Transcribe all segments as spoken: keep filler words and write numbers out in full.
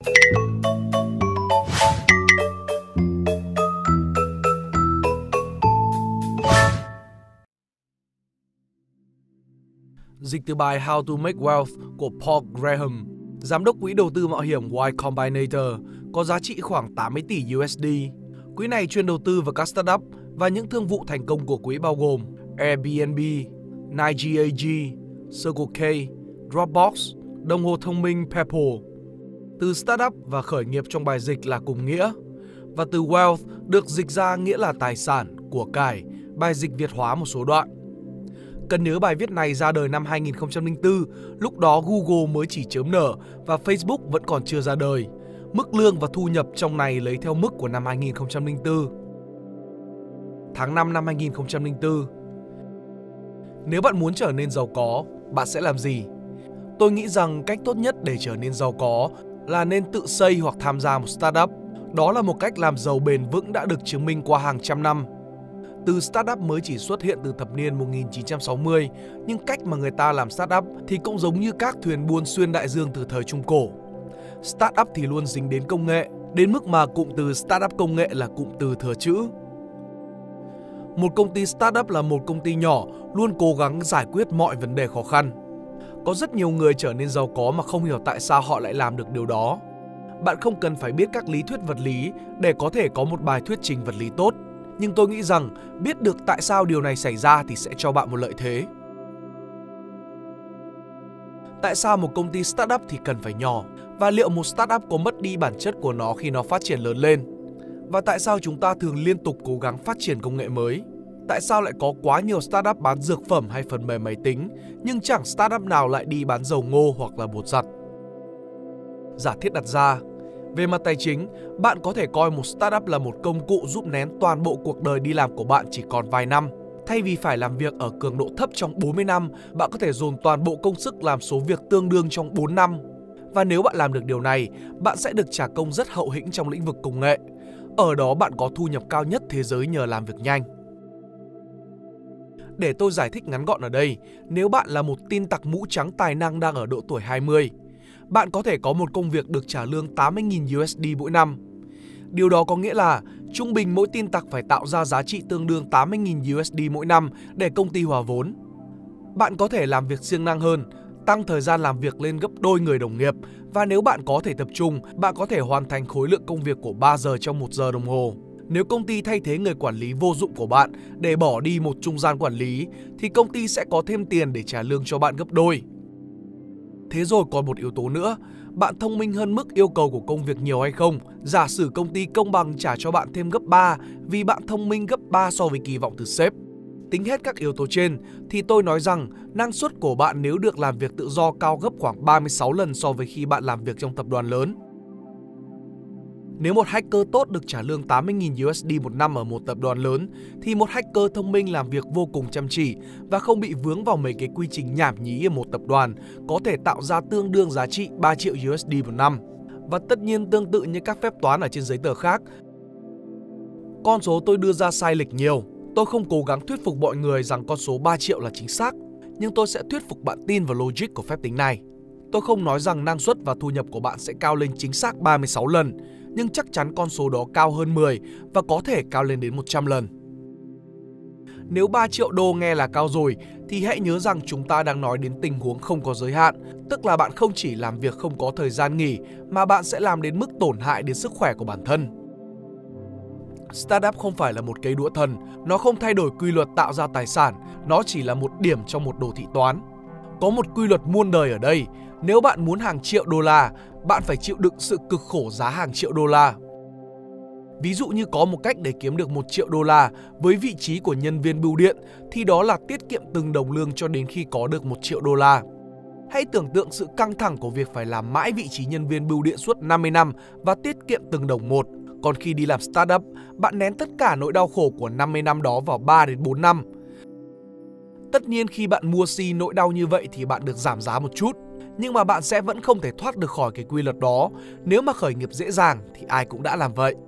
Dịch từ bài How to Make Wealth của Paul Graham, giám đốc quỹ đầu tư mạo hiểm Y Combinator, có giá trị khoảng tám mươi tỷ u ét đê. Quỹ này chuyên đầu tư vào các startup và những thương vụ thành công của quỹ bao gồm Airbnb, nine G A G, Circle K, Dropbox, đồng hồ thông minh Pebble. Từ startup và khởi nghiệp trong bài dịch là cùng nghĩa, và từ wealth được dịch ra nghĩa là tài sản, của cải, bài dịch Việt hóa một số đoạn. Cần nhớ bài viết này ra đời năm hai nghìn không trăm lẻ bốn, lúc đó Google mới chỉ chớm nở và Facebook vẫn còn chưa ra đời. Mức lương và thu nhập trong này lấy theo mức của năm hai nghìn không trăm lẻ bốn. Tháng năm năm hai nghìn không trăm lẻ bốn. Nếu bạn muốn trở nên giàu có, bạn sẽ làm gì? Tôi nghĩ rằng cách tốt nhất để trở nên giàu có là nên tự xây hoặc tham gia một startup. Đó là một cách làm giàu bền vững đã được chứng minh qua hàng trăm năm. Từ startup mới chỉ xuất hiện từ thập niên một nghìn chín trăm sáu mươi, nhưng cách mà người ta làm startup thì cũng giống như các thuyền buôn xuyên đại dương từ thời Trung Cổ. Startup thì luôn dính đến công nghệ, đến mức mà cụm từ startup công nghệ là cụm từ thừa chữ. Một công ty startup là một công ty nhỏ, luôn cố gắng giải quyết mọi vấn đề khó khăn. Có rất nhiều người trở nên giàu có mà không hiểu tại sao họ lại làm được điều đó. Bạn không cần phải biết các lý thuyết vật lý để có thể có một bài thuyết trình vật lý tốt. Nhưng tôi nghĩ rằng biết được tại sao điều này xảy ra thì sẽ cho bạn một lợi thế. Tại sao một công ty startup thì cần phải nhỏ? Và liệu một startup có mất đi bản chất của nó khi nó phát triển lớn lên? Và tại sao chúng ta thường liên tục cố gắng phát triển công nghệ mới? Tại sao lại có quá nhiều startup bán dược phẩm hay phần mềm máy tính, nhưng chẳng startup nào lại đi bán dầu ngô hoặc là bột giặt? Giả thiết đặt ra, về mặt tài chính, bạn có thể coi một startup là một công cụ giúp nén toàn bộ cuộc đời đi làm của bạn chỉ còn vài năm. Thay vì phải làm việc ở cường độ thấp trong bốn mươi năm, bạn có thể dồn toàn bộ công sức làm số việc tương đương trong bốn năm. Và nếu bạn làm được điều này, bạn sẽ được trả công rất hậu hĩnh trong lĩnh vực công nghệ. Ở đó bạn có thu nhập cao nhất thế giới nhờ làm việc nhanh. Để tôi giải thích ngắn gọn ở đây, nếu bạn là một tin tặc mũ trắng tài năng đang ở độ tuổi hai mươi, bạn có thể có một công việc được trả lương tám mươi nghìn u ét đê mỗi năm. Điều đó có nghĩa là trung bình mỗi tin tặc phải tạo ra giá trị tương đương tám mươi nghìn u ét đê mỗi năm để công ty hòa vốn. Bạn có thể làm việc siêng năng hơn, tăng thời gian làm việc lên gấp đôi người đồng nghiệp, và nếu bạn có thể tập trung, bạn có thể hoàn thành khối lượng công việc của ba giờ trong một giờ đồng hồ. Nếu công ty thay thế người quản lý vô dụng của bạn để bỏ đi một trung gian quản lý, thì công ty sẽ có thêm tiền để trả lương cho bạn gấp đôi. Thế rồi còn một yếu tố nữa, bạn thông minh hơn mức yêu cầu của công việc nhiều hay không? Giả sử công ty công bằng trả cho bạn thêm gấp ba vì bạn thông minh gấp ba so với kỳ vọng từ sếp. Tính hết các yếu tố trên thì tôi nói rằng năng suất của bạn nếu được làm việc tự do cao gấp khoảng ba mươi sáu lần so với khi bạn làm việc trong tập đoàn lớn. Nếu một hacker tốt được trả lương tám mươi nghìn u ét đê một năm ở một tập đoàn lớn, thì một hacker thông minh làm việc vô cùng chăm chỉ và không bị vướng vào mấy cái quy trình nhảm nhí ở một tập đoàn có thể tạo ra tương đương giá trị ba triệu u ét đê một năm. Và tất nhiên tương tự như các phép toán ở trên giấy tờ khác, con số tôi đưa ra sai lệch nhiều. Tôi không cố gắng thuyết phục mọi người rằng con số ba triệu là chính xác, nhưng tôi sẽ thuyết phục bạn tin vào logic của phép tính này. Tôi không nói rằng năng suất và thu nhập của bạn sẽ cao lên chính xác ba mươi sáu lần, nhưng chắc chắn con số đó cao hơn mười và có thể cao lên đến một trăm lần. Nếu ba triệu đô nghe là cao rồi, thì hãy nhớ rằng chúng ta đang nói đến tình huống không có giới hạn, tức là bạn không chỉ làm việc không có thời gian nghỉ, mà bạn sẽ làm đến mức tổn hại đến sức khỏe của bản thân. Startup không phải là một cây đũa thần, nó không thay đổi quy luật tạo ra tài sản, nó chỉ là một điểm trong một đồ thị toán. Có một quy luật muôn đời ở đây, nếu bạn muốn hàng triệu đô la, bạn phải chịu đựng sự cực khổ giá hàng triệu đô la. Ví dụ như có một cách để kiếm được một triệu đô la với vị trí của nhân viên bưu điện, thì đó là tiết kiệm từng đồng lương cho đến khi có được một triệu đô la. Hãy tưởng tượng sự căng thẳng của việc phải làm mãi vị trí nhân viên bưu điện suốt năm mươi năm và tiết kiệm từng đồng một. Còn khi đi làm startup, bạn nén tất cả nỗi đau khổ của năm mươi năm đó vào ba đến bốn năm. Tất nhiên khi bạn mua xi nỗi đau như vậy thì bạn được giảm giá một chút, nhưng mà bạn sẽ vẫn không thể thoát được khỏi cái quy luật đó. Nếu mà khởi nghiệp dễ dàng thì ai cũng đã làm vậy.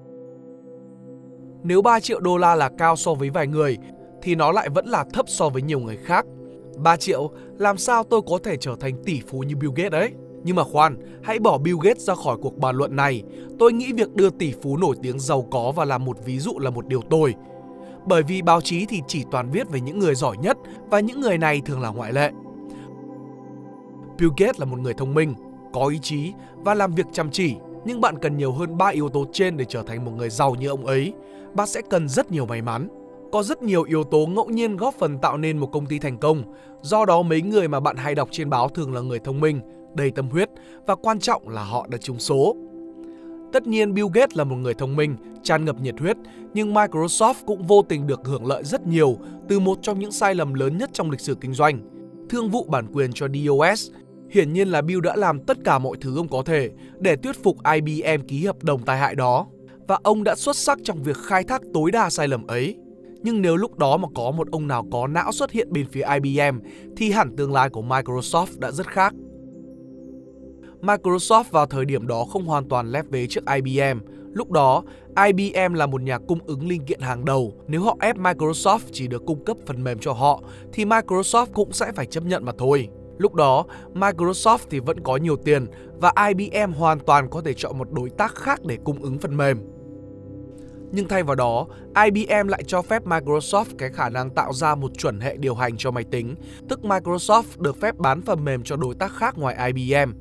Nếu ba triệu đô la là cao so với vài người, thì nó lại vẫn là thấp so với nhiều người khác. ba triệu, làm sao tôi có thể trở thành tỷ phú như Bill Gates ấy? Nhưng mà khoan, hãy bỏ Bill Gates ra khỏi cuộc bàn luận này. Tôi nghĩ việc đưa tỷ phú nổi tiếng giàu có và làm một ví dụ là một điều tồi. Bởi vì báo chí thì chỉ toàn viết về những người giỏi nhất và những người này thường là ngoại lệ. Bill Gates là một người thông minh, có ý chí và làm việc chăm chỉ. Nhưng bạn cần nhiều hơn ba yếu tố trên để trở thành một người giàu như ông ấy. Bạn sẽ cần rất nhiều may mắn. Có rất nhiều yếu tố ngẫu nhiên góp phần tạo nên một công ty thành công. Do đó mấy người mà bạn hay đọc trên báo thường là người thông minh, đầy tâm huyết và quan trọng là họ đã trúng số. Tất nhiên Bill Gates là một người thông minh, tràn ngập nhiệt huyết, nhưng Microsoft cũng vô tình được hưởng lợi rất nhiều từ một trong những sai lầm lớn nhất trong lịch sử kinh doanh, thương vụ bản quyền cho DOS. Hiển nhiên là Bill đã làm tất cả mọi thứ ông có thể để thuyết phục I B M ký hợp đồng tai hại đó. Và ông đã xuất sắc trong việc khai thác tối đa sai lầm ấy. Nhưng nếu lúc đó mà có một ông nào có não xuất hiện bên phía I B M thì hẳn tương lai của Microsoft đã rất khác. Microsoft vào thời điểm đó không hoàn toàn lép vế trước I B M. Lúc đó, I B M là một nhà cung ứng linh kiện hàng đầu. Nếu họ ép Microsoft chỉ được cung cấp phần mềm cho họ thì Microsoft cũng sẽ phải chấp nhận mà thôi. Lúc đó, Microsoft thì vẫn có nhiều tiền và I B M hoàn toàn có thể chọn một đối tác khác để cung ứng phần mềm. Nhưng thay vào đó, I B M lại cho phép Microsoft cái khả năng tạo ra một chuẩn hệ điều hành cho máy tính, tức Microsoft được phép bán phần mềm cho đối tác khác ngoài I B M.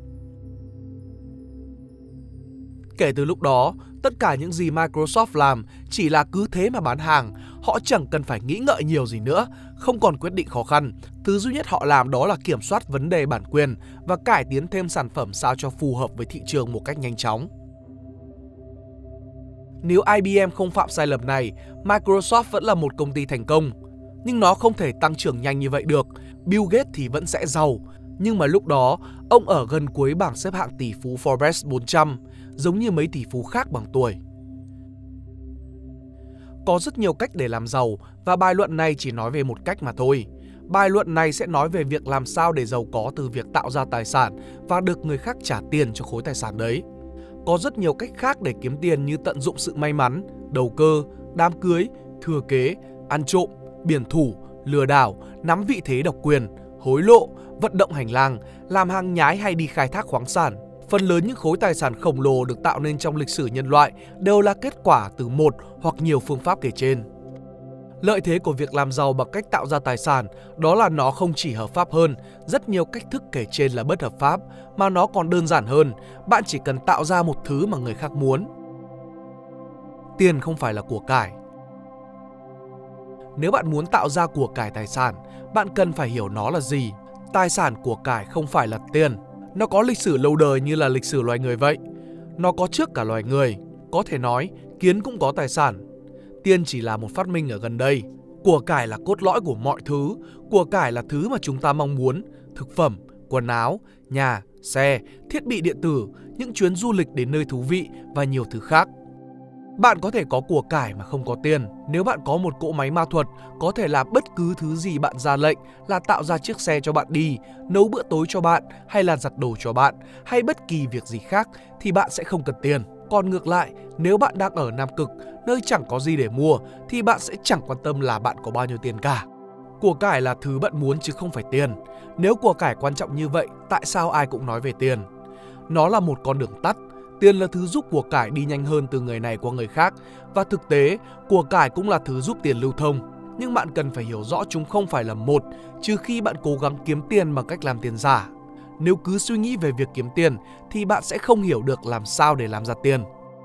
Kể từ lúc đó, tất cả những gì Microsoft làm chỉ là cứ thế mà bán hàng. Họ chẳng cần phải nghĩ ngợi nhiều gì nữa, không còn quyết định khó khăn. Thứ duy nhất họ làm đó là kiểm soát vấn đề bản quyền và cải tiến thêm sản phẩm sao cho phù hợp với thị trường một cách nhanh chóng. Nếu I B M không phạm sai lầm này, Microsoft vẫn là một công ty thành công. Nhưng nó không thể tăng trưởng nhanh như vậy được. Bill Gates thì vẫn sẽ giàu. Nhưng mà lúc đó, ông ở gần cuối bảng xếp hạng tỷ phú Forbes bốn trăm, giống như mấy tỷ phú khác bằng tuổi. Có rất nhiều cách để làm giàu và bài luận này chỉ nói về một cách mà thôi. Bài luận này sẽ nói về việc làm sao để giàu có từ việc tạo ra tài sản và được người khác trả tiền cho khối tài sản đấy. Có rất nhiều cách khác để kiếm tiền như tận dụng sự may mắn, đầu cơ, đám cưới, thừa kế, ăn trộm, biển thủ, lừa đảo, nắm vị thế độc quyền, hối lộ, vận động hành lang, làm hàng nhái hay đi khai thác khoáng sản. Phần lớn những khối tài sản khổng lồ được tạo nên trong lịch sử nhân loại đều là kết quả từ một hoặc nhiều phương pháp kể trên. Lợi thế của việc làm giàu bằng cách tạo ra tài sản đó là nó không chỉ hợp pháp hơn, rất nhiều cách thức kể trên là bất hợp pháp, mà nó còn đơn giản hơn, bạn chỉ cần tạo ra một thứ mà người khác muốn. Tiền không phải là của cải. Nếu bạn muốn tạo ra của cải tài sản, bạn cần phải hiểu nó là gì. Tài sản của cải không phải là tiền. Nó có lịch sử lâu đời như là lịch sử loài người vậy. Nó có trước cả loài người. Có thể nói, kiến cũng có tài sản. Tiền chỉ là một phát minh ở gần đây. Của cải là cốt lõi của mọi thứ. Của cải là thứ mà chúng ta mong muốn. Thực phẩm, quần áo, nhà, xe, thiết bị điện tử, những chuyến du lịch đến nơi thú vị và nhiều thứ khác. Bạn có thể có của cải mà không có tiền. Nếu bạn có một cỗ máy ma thuật, có thể làm bất cứ thứ gì bạn ra lệnh, là tạo ra chiếc xe cho bạn đi, nấu bữa tối cho bạn, hay là giặt đồ cho bạn, hay bất kỳ việc gì khác, thì bạn sẽ không cần tiền. Còn ngược lại, nếu bạn đang ở Nam Cực, nơi chẳng có gì để mua, thì bạn sẽ chẳng quan tâm là bạn có bao nhiêu tiền cả. Của cải là thứ bạn muốn chứ không phải tiền. Nếu của cải quan trọng như vậy, tại sao ai cũng nói về tiền? Nó là một con đường tắt. Tiền là thứ giúp của cải đi nhanh hơn từ người này qua người khác. Và thực tế, của cải cũng là thứ giúp tiền lưu thông. Nhưng bạn cần phải hiểu rõ chúng không phải là một, trừ khi bạn cố gắng kiếm tiền bằng cách làm tiền giả. Nếu cứ suy nghĩ về việc kiếm tiền, thì bạn sẽ không hiểu được làm sao để làm ra tiền.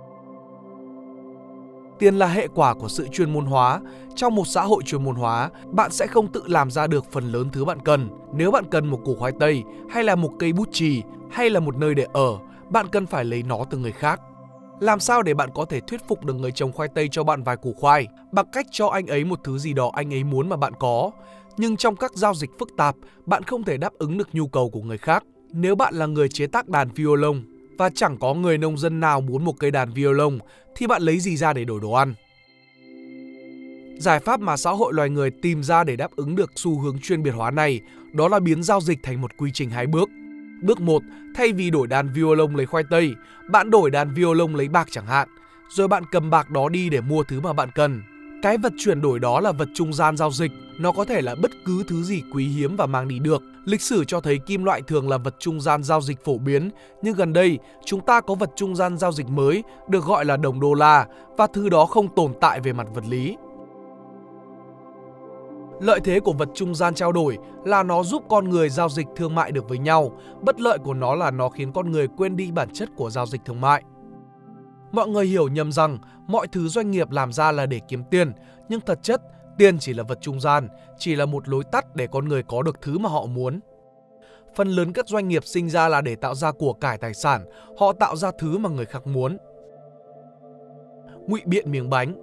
Tiền là hệ quả của sự chuyên môn hóa. Trong một xã hội chuyên môn hóa, bạn sẽ không tự làm ra được phần lớn thứ bạn cần. Nếu bạn cần một củ khoai tây, hay là một cây bút chì, hay là một nơi để ở, bạn cần phải lấy nó từ người khác. Làm sao để bạn có thể thuyết phục được người trồng khoai tây cho bạn vài củ khoai? Bằng cách cho anh ấy một thứ gì đó anh ấy muốn mà bạn có. Nhưng trong các giao dịch phức tạp, bạn không thể đáp ứng được nhu cầu của người khác. Nếu bạn là người chế tác đàn violon và chẳng có người nông dân nào muốn một cây đàn violon, thì bạn lấy gì ra để đổi đồ ăn? Giải pháp mà xã hội loài người tìm ra để đáp ứng được xu hướng chuyên biệt hóa này, đó là biến giao dịch thành một quy trình hai bước. Bước một, thay vì đổi đàn violon lấy khoai tây, bạn đổi đàn violon lấy bạc chẳng hạn. Rồi bạn cầm bạc đó đi để mua thứ mà bạn cần. Cái vật chuyển đổi đó là vật trung gian giao dịch, nó có thể là bất cứ thứ gì quý hiếm và mang đi được. Lịch sử cho thấy kim loại thường là vật trung gian giao dịch phổ biến, nhưng gần đây chúng ta có vật trung gian giao dịch mới được gọi là đồng đô la và thứ đó không tồn tại về mặt vật lý. Lợi thế của vật trung gian trao đổi là nó giúp con người giao dịch thương mại được với nhau, bất lợi của nó là nó khiến con người quên đi bản chất của giao dịch thương mại. Mọi người hiểu nhầm rằng mọi thứ doanh nghiệp làm ra là để kiếm tiền, nhưng thật chất, tiền chỉ là vật trung gian, chỉ là một lối tắt để con người có được thứ mà họ muốn. Phần lớn các doanh nghiệp sinh ra là để tạo ra của cải tài sản, họ tạo ra thứ mà người khác muốn. Ngụy biện miếng bánh.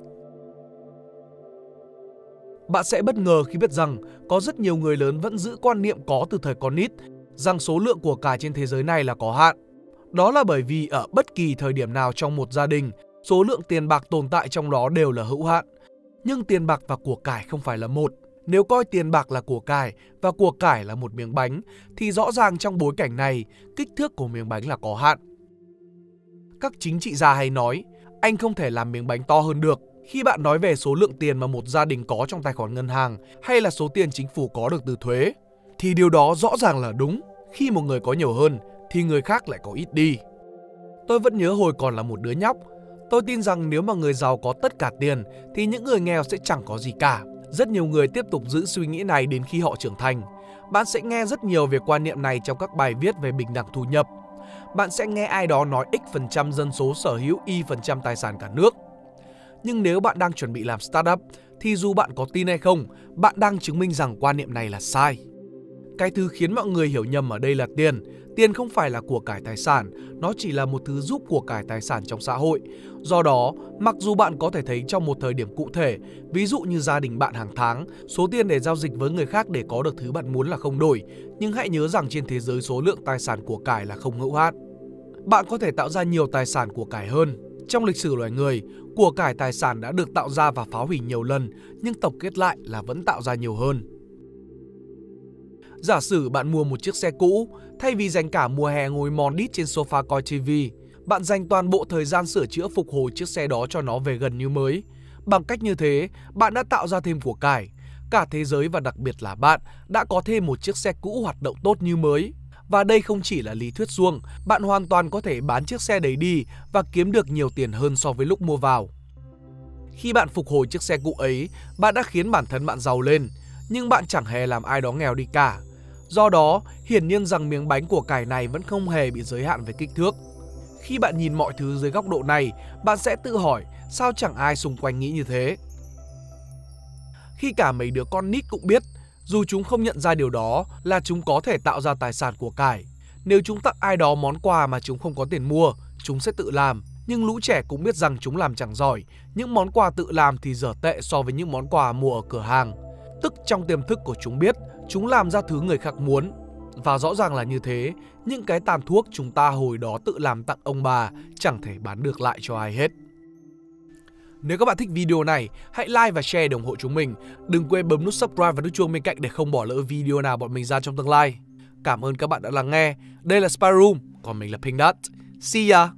Bạn sẽ bất ngờ khi biết rằng có rất nhiều người lớn vẫn giữ quan niệm có từ thời còn nít, rằng số lượng của cải trên thế giới này là có hạn. Đó là bởi vì ở bất kỳ thời điểm nào trong một gia đình, số lượng tiền bạc tồn tại trong đó đều là hữu hạn. Nhưng tiền bạc và của cải không phải là một. Nếu coi tiền bạc là của cải và của cải là một miếng bánh, thì rõ ràng trong bối cảnh này, kích thước của miếng bánh là có hạn. Các chính trị gia hay nói, anh không thể làm miếng bánh to hơn được. Khi bạn nói về số lượng tiền mà một gia đình có trong tài khoản ngân hàng hay là số tiền chính phủ có được từ thuế, thì điều đó rõ ràng là đúng. Khi một người có nhiều hơn, thì người khác lại có ít đi. Tôi vẫn nhớ hồi còn là một đứa nhóc, tôi tin rằng nếu mà người giàu có tất cả tiền thì những người nghèo sẽ chẳng có gì cả. Rất nhiều người tiếp tục giữ suy nghĩ này đến khi họ trưởng thành. Bạn sẽ nghe rất nhiều về quan niệm này trong các bài viết về bình đẳng thu nhập. Bạn sẽ nghe ai đó nói X phần trăm dân số sở hữu Y phần trăm tài sản cả nước. Nhưng nếu bạn đang chuẩn bị làm startup thì dù bạn có tin hay không, bạn đang chứng minh rằng quan niệm này là sai. Cái thứ khiến mọi người hiểu nhầm ở đây là tiền. Tiền không phải là của cải tài sản, nó chỉ là một thứ giúp của cải tài sản trong xã hội. Do đó, mặc dù bạn có thể thấy trong một thời điểm cụ thể, ví dụ như gia đình bạn hàng tháng, số tiền để giao dịch với người khác để có được thứ bạn muốn là không đổi, nhưng hãy nhớ rằng trên thế giới số lượng tài sản của cải là không hữu hạn. Bạn có thể tạo ra nhiều tài sản của cải hơn. Trong lịch sử loài người, của cải tài sản đã được tạo ra và phá hủy nhiều lần, nhưng tổng kết lại là vẫn tạo ra nhiều hơn. Giả sử bạn mua một chiếc xe cũ, thay vì dành cả mùa hè ngồi mòn đít trên sofa coi ti vi, bạn dành toàn bộ thời gian sửa chữa phục hồi chiếc xe đó cho nó về gần như mới. Bằng cách như thế, bạn đã tạo ra thêm của cải. Cả thế giới và đặc biệt là bạn đã có thêm một chiếc xe cũ hoạt động tốt như mới. Và đây không chỉ là lý thuyết suông, bạn hoàn toàn có thể bán chiếc xe đấy đi và kiếm được nhiều tiền hơn so với lúc mua vào. Khi bạn phục hồi chiếc xe cũ ấy, bạn đã khiến bản thân bạn giàu lên, nhưng bạn chẳng hề làm ai đó nghèo đi cả. Do đó, hiển nhiên rằng miếng bánh của cải này vẫn không hề bị giới hạn về kích thước. Khi bạn nhìn mọi thứ dưới góc độ này, bạn sẽ tự hỏi sao chẳng ai xung quanh nghĩ như thế. Khi cả mấy đứa con nít cũng biết, dù chúng không nhận ra điều đó, là chúng có thể tạo ra tài sản của cải. Nếu chúng tặng ai đó món quà mà chúng không có tiền mua, chúng sẽ tự làm. Nhưng lũ trẻ cũng biết rằng chúng làm chẳng giỏi, những món quà tự làm thì dở tệ so với những món quà mua ở cửa hàng. Tức trong tiềm thức của chúng biết, chúng làm ra thứ người khác muốn. Và rõ ràng là như thế, những cái tàn thuốc chúng ta hồi đó tự làm tặng ông bà chẳng thể bán được lại cho ai hết. Nếu các bạn thích video này, hãy like và share để ủng hộ chúng mình. Đừng quên bấm nút subscribe và nút chuông bên cạnh để không bỏ lỡ video nào bọn mình ra trong tương lai. Cảm ơn các bạn đã lắng nghe. Đây là Spy Room, còn mình là Pink Dot. See ya!